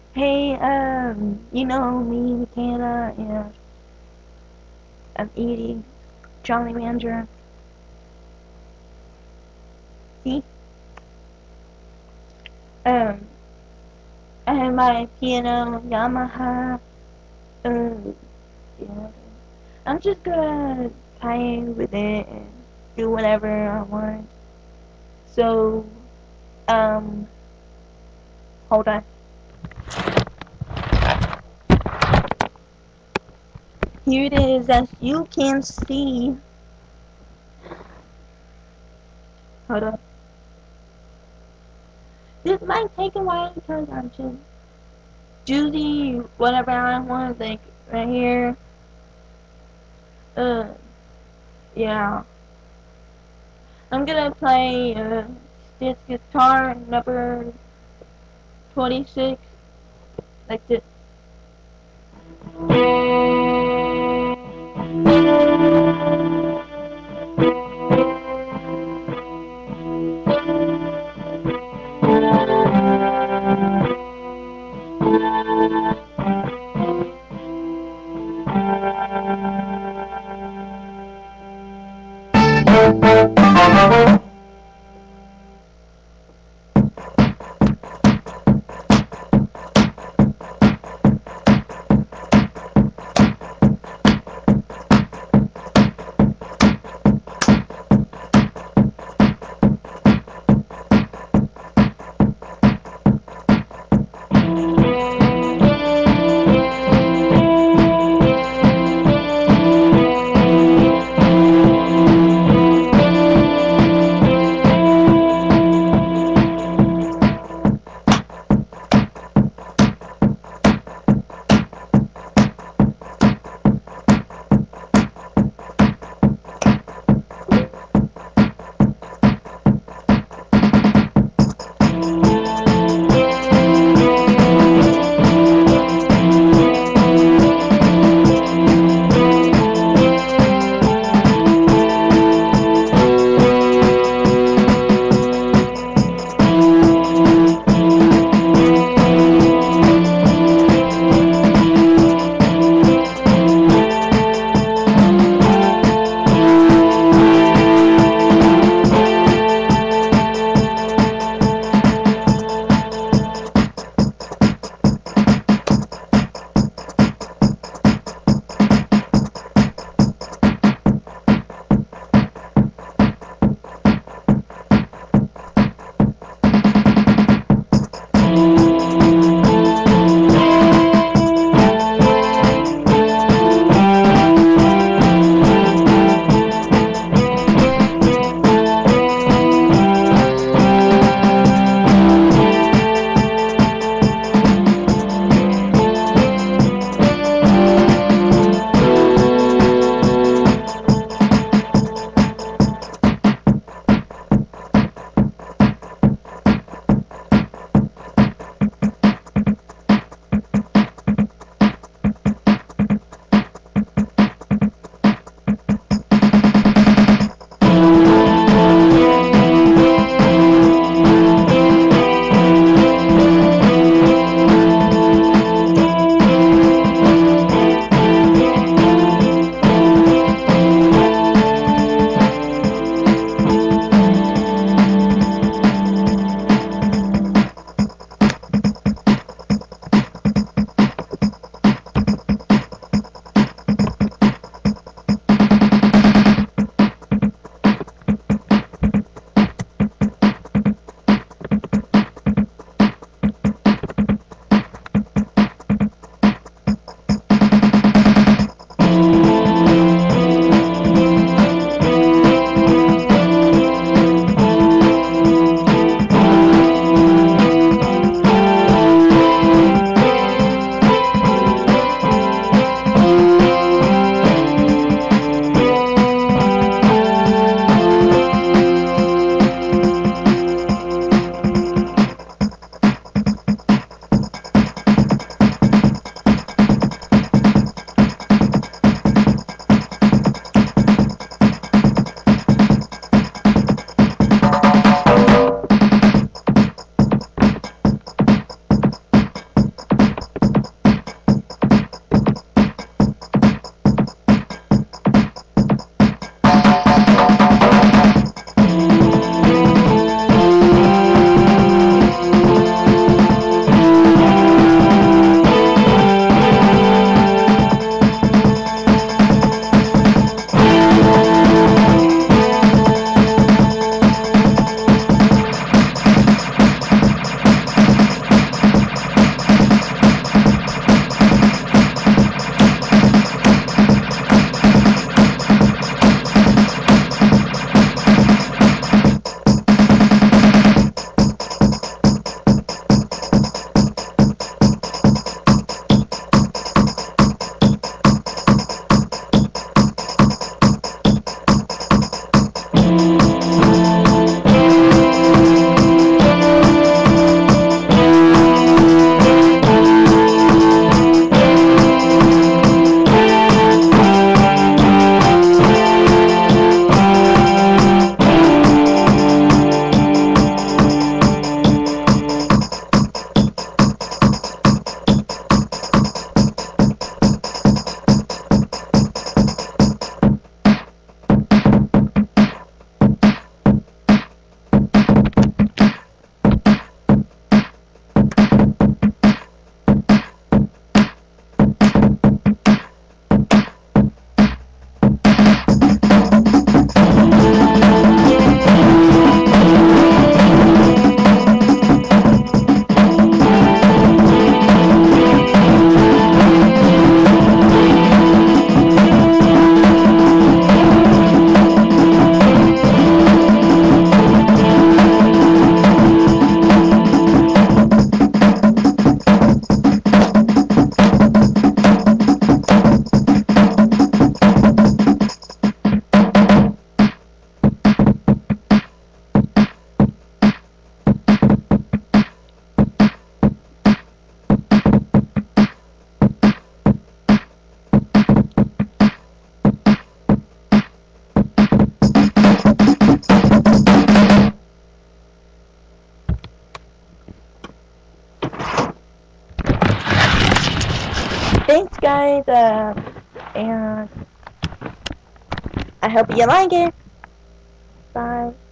Hey, you know me, Michaela, and I'm eating Jolly Ranger. See? Um, I have my piano Yamaha. Um, yeah. I'm just gonna play with it and do whatever I want. So, um, hold on. Here it is, as you can see. Hold on. This might take a while because I'm just doing whatever I want, like right here. Uh, yeah. I'm gonna play this guitar number 26, like this. thanks guys, and I hope you like it. Bye.